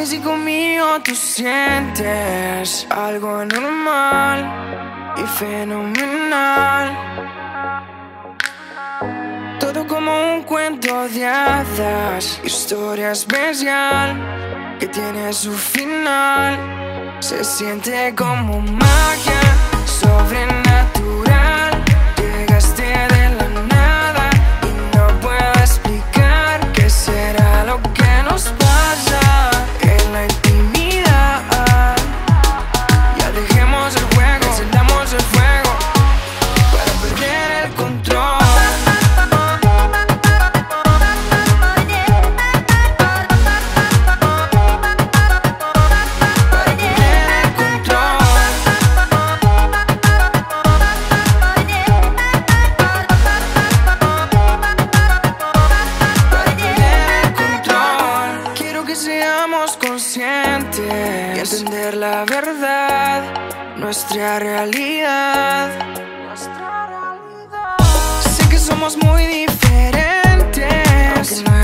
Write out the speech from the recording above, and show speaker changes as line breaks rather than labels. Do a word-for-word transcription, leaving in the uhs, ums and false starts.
Dime si conmigo tú sientes algo anormal y fenomenal. Todo como un cuento de hadas, historia especial que tiene su final. Se siente como magia sobrenatural. Llegaste de la nada y no puedo explicar qué será lo que nos pasa en la intimidad. Ya dejemos el juego, encendamos el fuego para perder el control. Conscientes y entender la verdad, nuestra realidad. Sé que somos muy diferentes, aunque no